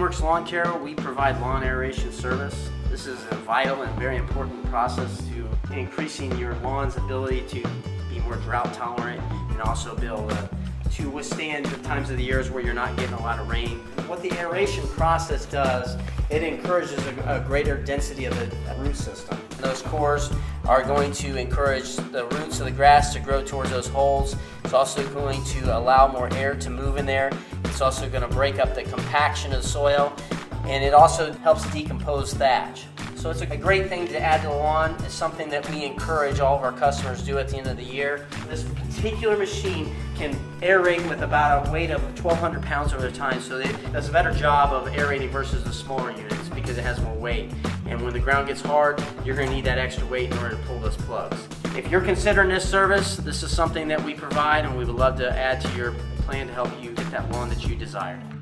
Works Lawn Care, we provide lawn aeration service. This is a vital and very important process to increasing your lawn's ability to be more drought tolerant and also be able to withstand the times of the years where you're not getting a lot of rain. What the aeration process does, it encourages a greater density of the root system. Those cores are going to encourage the roots of the grass to grow towards those holes. It's also going to allow more air to move in there. It's also going to break up the compaction of the soil, and it also helps decompose thatch. So it's a great thing to add to the lawn. It's something that we encourage all of our customers to do at the end of the year. This particular machine can aerate with about a weight of 1,200 pounds over time, so it does a better job of aerating versus the smaller units because it has more weight. And when the ground gets hard, you're going to need that extra weight in order to pull those plugs. If you're considering this service, this is something that we provide, and we would love to add to your plan to help you get that lawn that you desire.